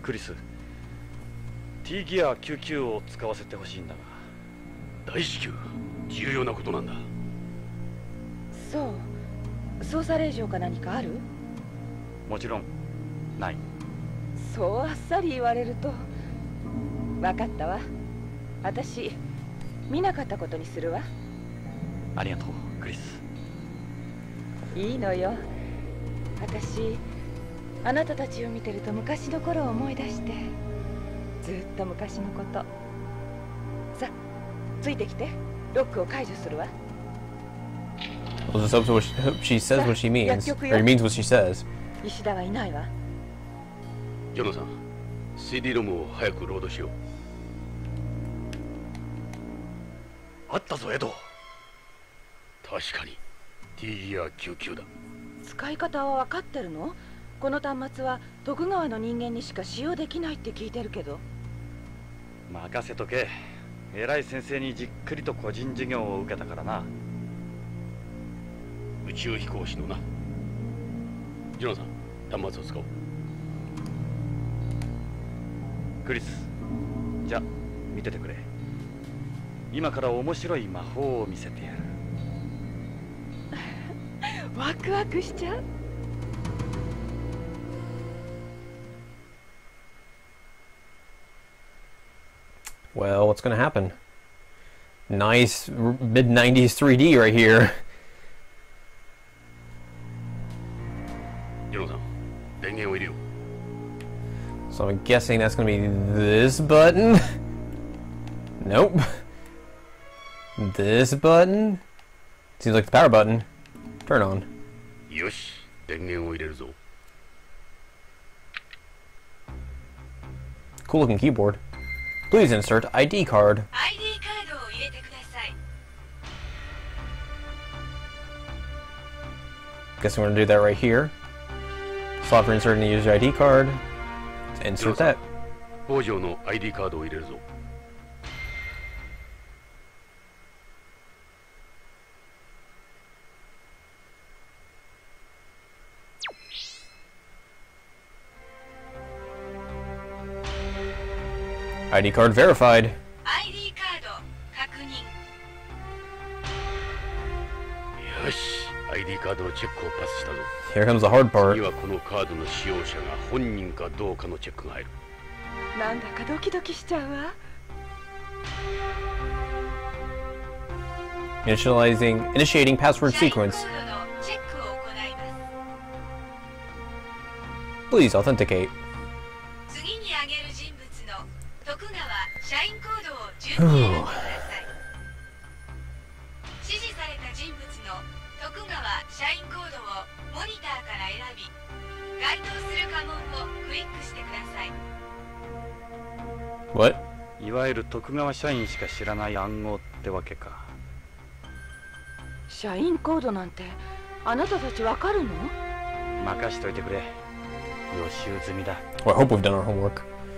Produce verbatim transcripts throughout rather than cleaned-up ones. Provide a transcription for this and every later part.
クリス、T ギアきゅうじゅうきゅうを使わせてほしいんだが。 大至急重要なことなんだ。 そう、操作令状か何かある？ もちろんない。 そうあっさり言われると。分かったわ。私見なかったことにするわ。 ありがとうクリス。 いいのよ。私あなたたちを見てると昔の頃を思い出して、ずっと昔のこと。さあついてきて。ロックを解除するわ。 Well, just hope she, hope she says what she means, or he means what she says. 石田はいないわ。 ジョナさん、シーディー ロムを早くロードしよう。 あったぞエド。 確かに T ギアきゅうじゅうきゅうだ。 使い方は分かってるの？この端末は徳川の人間にしか使用できないって聞いてるけど。 任せとけ。偉い先生にじっくりと個人事業を受けたからな。 宇宙飛行士のな。ジョナさん、端末を使おう。 クリス、じゃ見ててくれ。今から面白い魔法を見せてやる。 ワクワクしちゃう。 Well, what's gonna happen? Nice mid nineties three D right here. ジョナさん、電源を入れよう。 So I'm guessing that's gonna be this button. Nope. This button? Seems like the power button. Turn on. よし、電源を入れるぞ。 Cool looking keyboard. Please insert I D card. アイディー カードを入れてください。 Guess I'm gonna do that right here. Slot for inserting the user I D card. Insert that. 北条の アイディー カードを入れるぞ。 I D card verified. アイディー カード確認。 よし、アイディー カードのチェックをパスしたぞ。 Here comes the hard 次 part. はこのカードの使用者が本人かどうかのチェックが入る。 なんだかドキドキしちゃうわ。 Initializing, initiating password 社員コー sequence. ドのチェックを行います。 Please authenticate. 次に挙げる人物の徳川社員コードを順に選んでください。指示された人物の徳川社員コードをモニターから選び、該当する家紋をクリックしてください。 What? いわゆる徳川社員しか知らない暗号ってわけか。 社員コードなんてあなたたちわかるの？ 任しといてくれ。予習済みだ。 Well, I hope we've done our homework.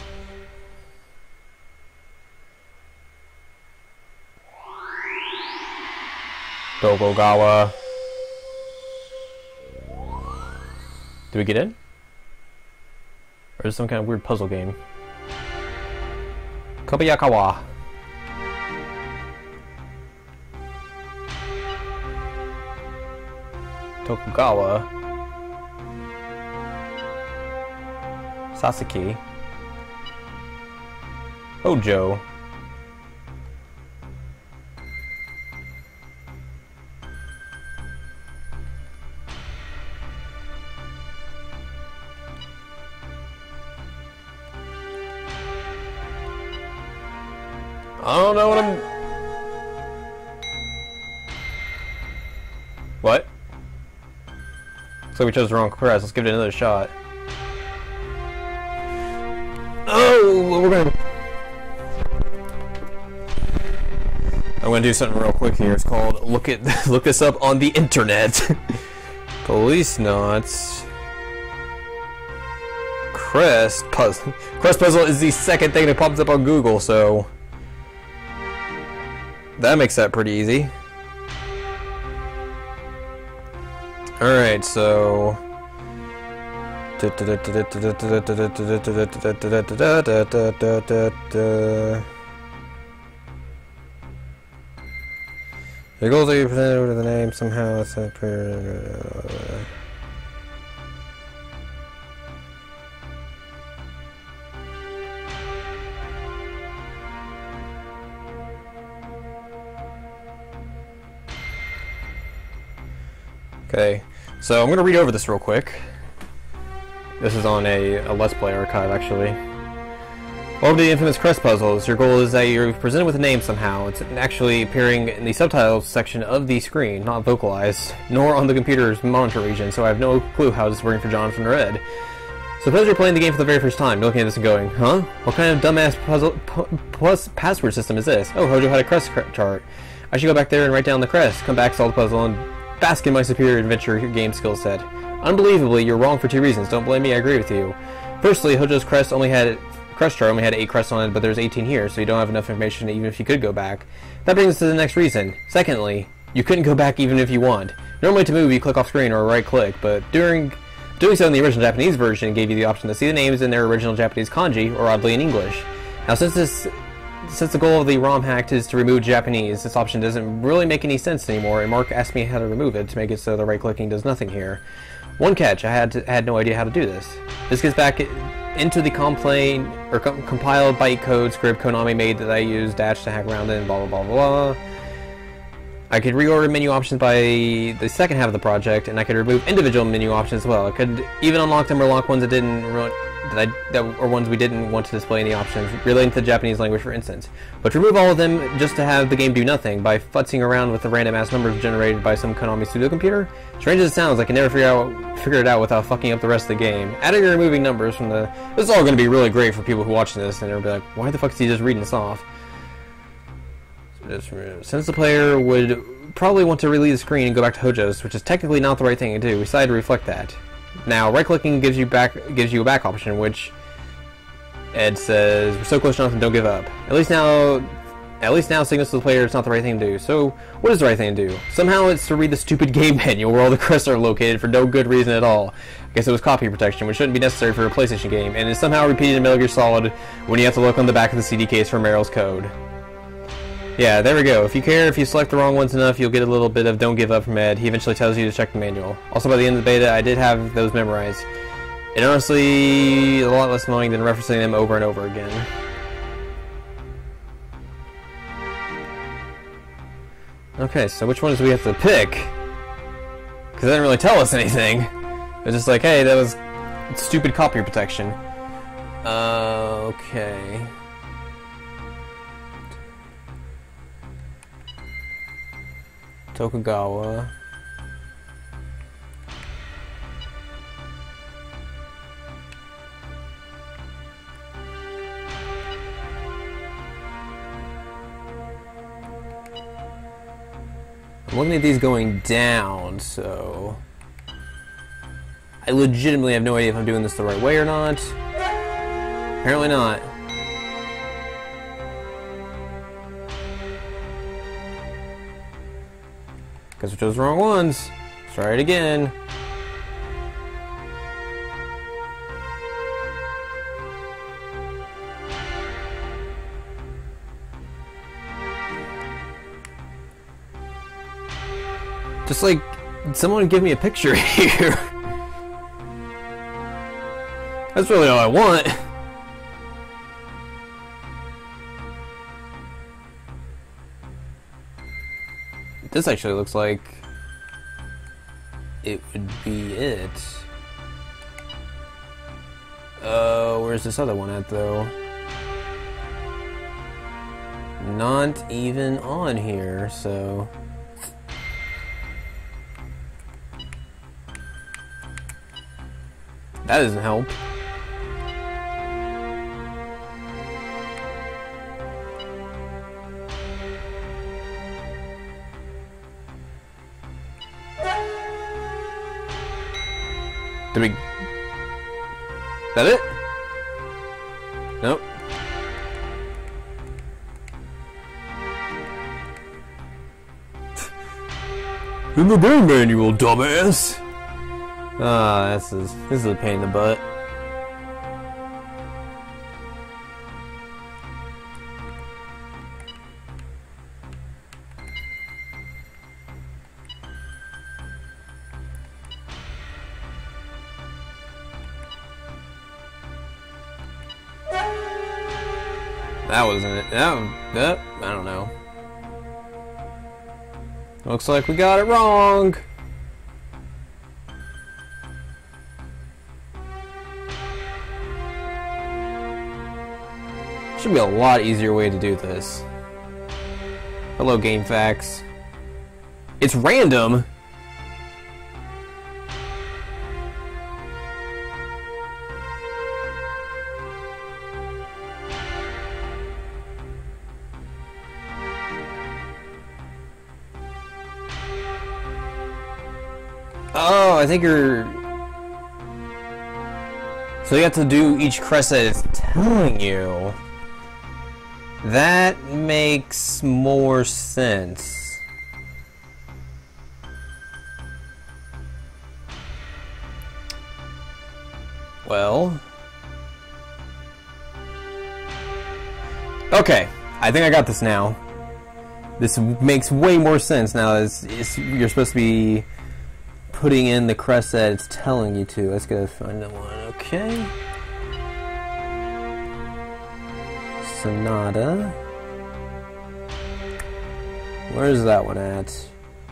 Tokugawa. Do we get in? Or is it some kind of weird puzzle game? Kobayakawa. Tokugawa. Sasaki. Hojo. I don't know what I'm... What? Looks like we chose the wrong press. Let's give it another shot. Oh, we're gonna... I'm gonna do something real quick here. It's called look at look this up on the internet. Police knots. Crest puzzle. Crest puzzle is the second thing that pops up on Google, so that makes that pretty easy. Alright, so The goals that you presented with the name somehow. It's a Okay, so I'm going to read over this real quick. This is on a, a Let's Play archive, actually. Welcome to the infamous Crest puzzles. Your goal is that you're presented with a name somehow. It's actually appearing in the subtitles section of the screen, not vocalized, nor on the computer's monitor region, so I have no clue how this is working for Jonathan or Ed. Suppose you're playing the game for the very first time, you're looking at this and going, huh? What kind of dumbass puzzle plus password system is this? Oh, Hojo had a crest chart. I should go back there and write down the crest, come back, solve the puzzle, and bask in my superior adventure game skill set. Unbelievably, you're wrong for two reasons. Don't blame me, I agree with you. Firstly, Hojo's crest only had crest chart only had eight crests on it, but there's eighteen here, so you don't have enough information even if you could go back. That brings us to the next reason. Secondly, you couldn't go back even if you want. Normally to move, you click off screen or right click, but during doing so in the original Japanese version gave you the option to see the names in their original Japanese kanji, or oddly in English. Now since this Since the goal of the ROM hack is to remove Japanese, this option doesn't really make any sense anymore, and Mark asked me how to remove it to make it so the right-clicking does nothing here. One catch, I had to, had no idea how to do this. This gets back into the complain, or com compiled bytecode script Konami made that I used dash to hack around in, blah blah blah blah. I could reorder menu options by the second half of the project, and I could remove individual menu options as well. I could even unlock them or lock ones that didn't run, that I, that, or ones we didn't want to display in the options, relating to the Japanese language, for instance. But to remove all of them just to have the game do nothing by futzing around with the random-ass numbers generated by some Konami studio computer? Strange as it sounds, I can never figure out figure it out without fucking up the rest of the game. Adding and removing numbers from the... This is all going to be really great for people who watch this, and they'll be like, why the fuck is he just reading this off? Since the player would probably want to release the screen and go back to Hojo's, which is technically not the right thing to do, we decided to reflect that. Now, right-clicking gives you back gives you a back option, which Ed says, "We're so close, Jonathan. Don't give up." At least now, at least now, signals to the player it's not the right thing to do. So, what is the right thing to do? Somehow, it's to read the stupid game manual where all the crests are located for no good reason at all. I guess it was copy protection, which shouldn't be necessary for a PlayStation game, and is somehow repeated in Metal Gear Solid when you have to look on the back of the C D case for Meryl's code. Yeah, there we go. If you care, if you select the wrong ones enough, you'll get a little bit of don't give up from Ed. He eventually tells you to check the manual. Also, by the end of the beta, I did have those memorized. And honestly, a lot less annoying than referencing them over and over again. Okay, so which ones do we have to pick? Because they didn't really tell us anything. It was just like, hey, that was stupid copy protection. Uh, okay. Tokugawa. I'm looking at these going down, so I legitimately have no idea if I'm doing this the right way or not. Apparently not. Because we chose the wrong ones. Let's try it again. Just like, someone give me a picture here. That's really all I want. This actually looks like it would be it. Uh, where's this other one at, though? Not even on here, so... That doesn't help. Did we... Is that it? Nope. In the game manual, dumbass! Ah, this is this is a pain in the butt. That wasn't it. That, that, I don't know. Looks like we got it wrong. Should be a lot easier way to do this. Hello, GameFAQs. It's random. Oh, I think you're... So you have to do each crest that it's telling you. That makes more sense. Well... Okay, I think I got this now. This makes way more sense now. It's, it's, you're supposed to be putting in the crest that it's telling you to. Let's go find that one. Okay. Sonata. Where's that one at?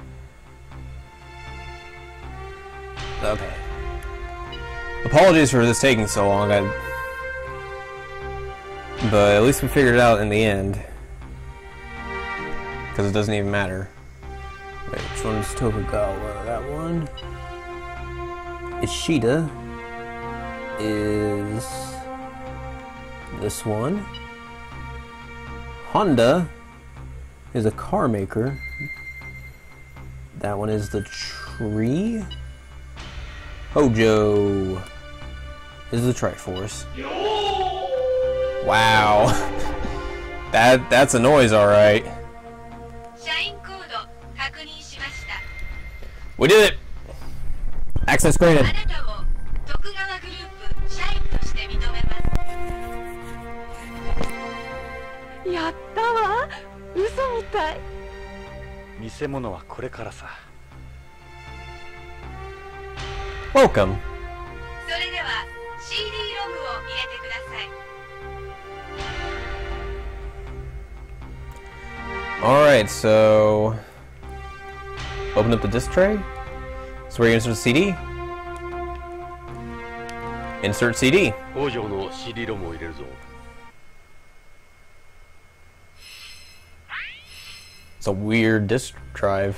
Okay. Apologies for this taking so long, I... but at least we figured it out in the end. Because it doesn't even matter. Wait, which one is Tokugawa? That one. Ishida is this one. Honda is a car maker. That one is the tree. Hojo is the Triforce. Wow. that that's a noise, alright. We did it! Access granted. Welcome. Alright, so open up the disc tray. So where you insert the C D? Insert C D. It's a weird disk drive.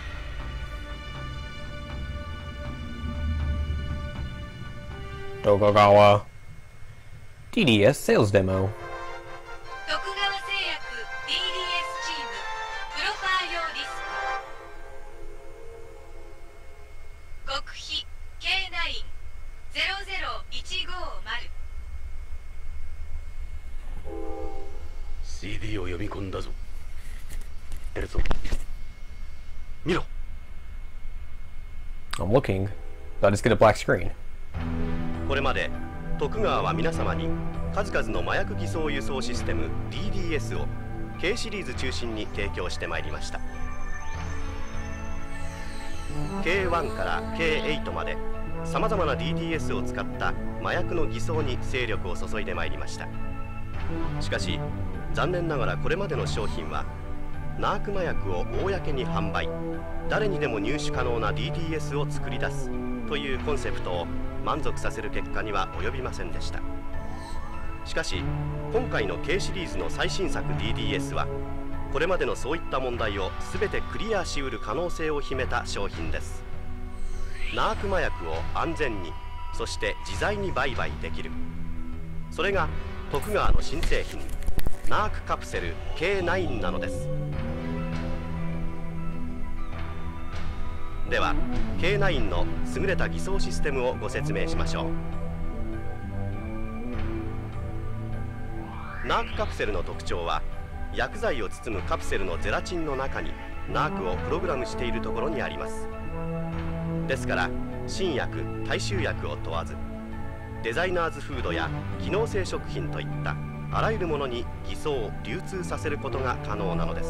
Tokugawa D D S sales demo. シーディー を読み込んだぞ。出るぞ。見ろ。 I'm looking, but I just get a black screen. これまで徳川は皆様に数々の麻薬偽装輸送システム ディーディーエス を K シリーズ中心に提供してまいりました。ケーワン から ケーエイト までさまざまな ディーディーエス を使った麻薬の偽装に精力を注いでまいりました。しかし残念ながらこれまでの商品はナーク麻薬を公に販売、誰にでも入手可能な ディーディーエス を作り出すというコンセプトを満足させる結果には及びませんでした。しかし今回の K シリーズの最新作 ディーディーエス はこれまでのそういった問題を全てクリアしうる可能性を秘めた商品です。ナーク麻薬を安全に、そして自在に売買できる、それが徳川の新製品ナークカプセル ケーナイン なのです。では ケーナイン の優れた偽装システムをご説明しましょう。ナークカプセルの特徴は薬剤を包むカプセルのゼラチンの中にナークをプログラムしているところにあります。ですから新薬大衆薬を問わず、デザイナーズフードや機能性食品といったあらゆるものに偽装流通させることが可能なのです。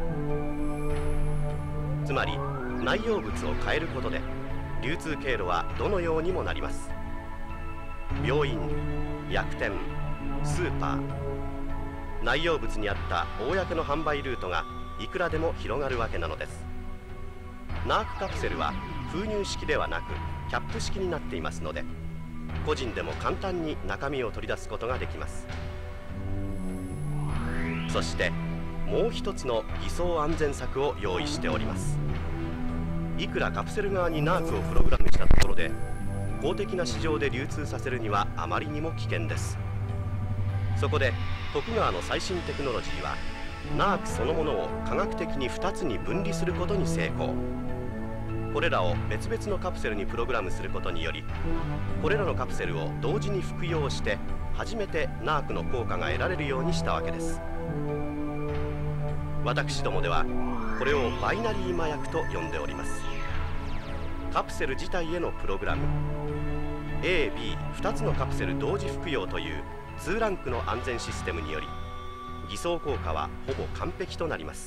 つまり内容物を変えることで流通経路はどのようにもなります。病院、薬店、スーパー、内容物にあった公の販売ルートがいくらでも広がるわけなのです。ナークカプセルは封入式ではなくキャップ式になっていますので、個人でも簡単に中身を取り出すことができます。そしてもう一つの偽装安全策を用意しております。いくらカプセル側にナークをプログラムしたところで公的な市場で流通させるにはあまりにも危険です。そこで徳川の最新テクノロジーはナークそのものを科学的にふたつに分離することに成功。これらを別々のカプセルにプログラムすることにより、これらのカプセルを同時に服用して初めてナークの効果が得られるようにしたわけです。私どもではこれをバイナリー麻薬と呼んでおります。カプセル自体へのプログラム エービーふた つのカプセル同時服用というにランクの安全システムにより、偽装効果はほぼ完璧となります。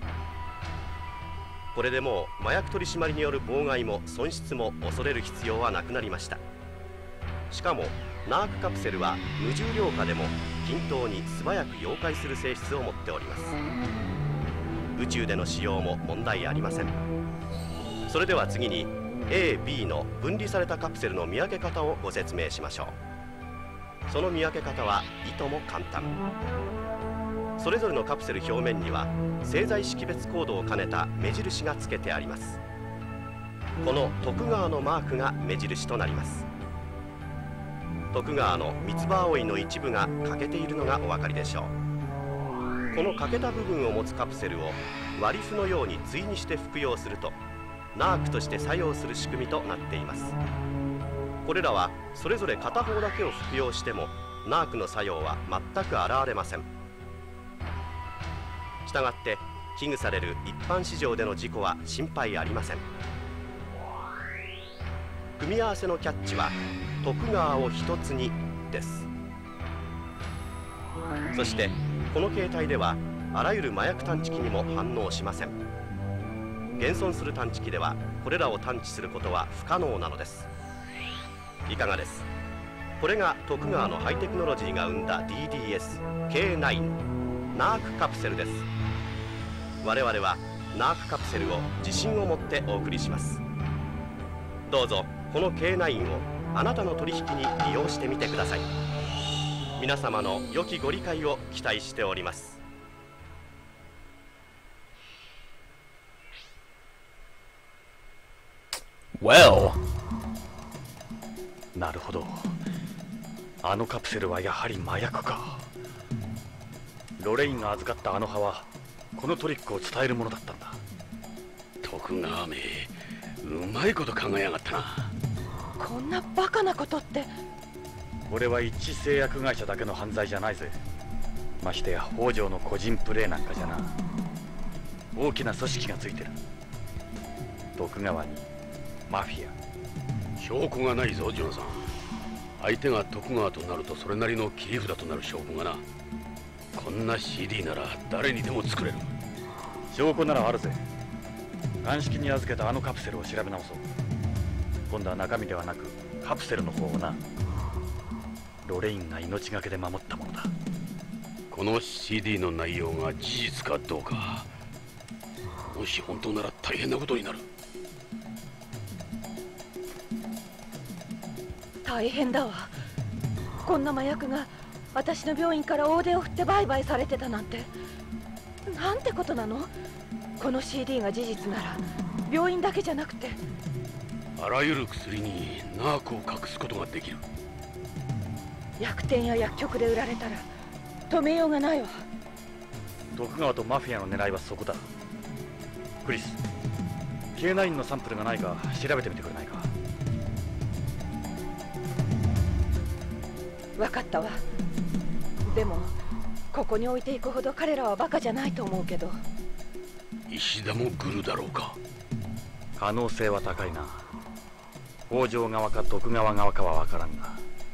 これでもう麻薬取り締まりによる妨害も損失も恐れる必要はなくなりました。しかもナークカプセルは無重量化でも均等に素早く溶解する性質を持っております。宇宙での使用も問題ありません。それでは次に エービー の分離されたカプセルの見分け方をご説明しましょう。その見分け方はいとも簡単。それぞれのカプセル表面には製剤識別コードを兼ねた目印がつけてあります。この徳川のマークが目印となります。徳川の三つ葉葵の一部が欠けているのがお分かりでしょう。この欠けた部分を持つカプセルを割り符のように対にして服用するとナークとして作用する仕組みとなっています。これらはそれぞれ片方だけを服用してもナークの作用は全く現れません。したがって危惧される一般市場での事故は心配ありません。組み合わせのキャッチは徳川を一つにです。そしてこの形態ではあらゆる麻薬探知機にも反応しません。現存する探知機ではこれらを探知することは不可能なのです。いかがです。これが徳川のハイテクノロジーが生んだ ディーディーエスケーナイン ナークカプセルです。我々はナークカプセルを自信を持ってお送りします。どうぞこの ケーナイン をあなたの取引に利用してみてください。皆様の良きご理解を期待しております。 Well. なるほど。あのカプセルはやはり麻薬か。ロレインが預かったあの葉はこのトリックを伝えるものだったんだ。 徳川め、うまいこと考えやがったな。 こんなバカなことって。 これは一製薬会社だけの犯罪じゃないぜ。ましてや北条の個人プレーなんかじゃな。大きな組織がついてる。徳川にマフィア。 証拠がないぞジョナサン。相手が徳川となるとそれなりの切り札となる証拠がな。こんな シーディー なら誰にでも作れる。 証拠ならあるぜ。鑑識に預けたあのカプセルを調べ直そう。今度は中身ではなくカプセルの方をな。ロレインが命がけで守ったものだ。 この シーディー の内容が事実かどうか、もし本当なら大変なことになる。 大変だわ。こんな麻薬が私の病院から大手を振って売買されてたなんて。なんてことなの。この シーディー が事実なら病院だけじゃなくてあらゆる薬にナークを隠すことができる。 薬店や薬局で売られたら止めようがないわ。 徳川とマフィアの狙いはそこだ。クリス、ケーナイン のサンプルがないか調べてみてくれないか。 分かったわ。でもここに置いていくほど彼らはバカじゃないと思うけど。 石田もグルだろうか。 可能性は高いな。 北条側か徳川側かは分からんが、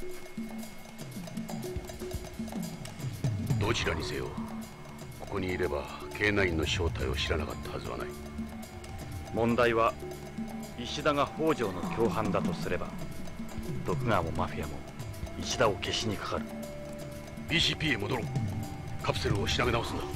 どちらにせよここにいれば ケーナイン の正体を知らなかったはずはない。 問題は石田が北条の共犯だとすれば、徳川もマフィアも石田を消しにかかる。 ビーシーピー へ戻ろう。カプセルを調べ直すんだ。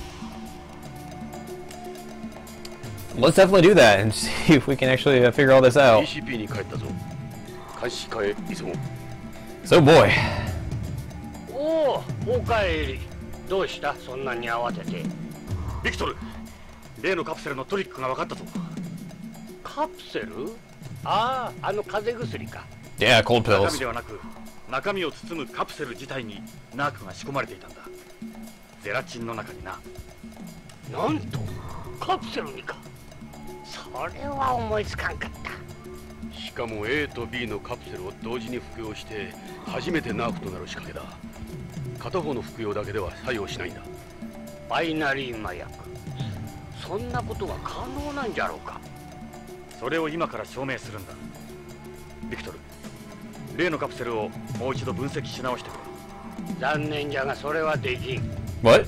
Let's definitely do that and see if we can actually uh, figure all this out. ビーシーピー に帰ったぞ。監視課へ急ごう。 So boy. おお、おかえり。どうした、そんなに慌てて。 ビクトル、例のカプセルのトリックが分かったぞ。 カプセル？ああ、あの風邪薬か。 Yeah, cold 中 pills. 身ではなく、中身を包むカプセル自体にナークが仕込まれていたんだ。ゼラチンの中にな。 なんとカプセルにか。それは思いつかんかった。 しかも A と B のカプセルを同時に服用して初めてナークとなる仕掛けだ。片方の服用だけでは作用しないんだ。 バイナリー麻薬、そんなことが可能なんじゃろうか。 それを今から証明するんだ。ビクトル、例のカプセルをもう一度分析し直してくれ。 残念じゃがそれはできん。 What?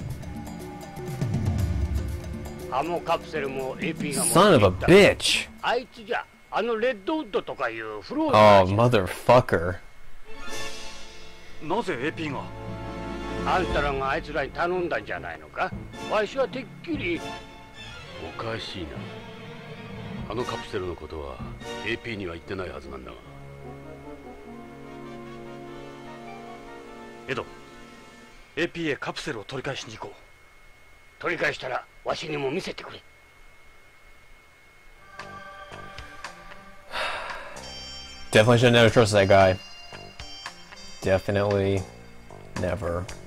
アモカプセルも エーピー が持 Son of a っていった。 bitch. あいつじゃ、あのレッドウッドとかいうフロー Oh, ズのやつ。 motherfucker. なぜ エーピー が？ あんたらがあいつらに頼んだんじゃないのか。わしはてっきり。 おかしいな。あのカプセルのことは エーピー には言ってないはずなんだが。 エド、エーピー へカプセルを取り返しに行こう。 取り返したらわしにも見せてくれ。 Definitely should have never trusted that guy. Definitely never.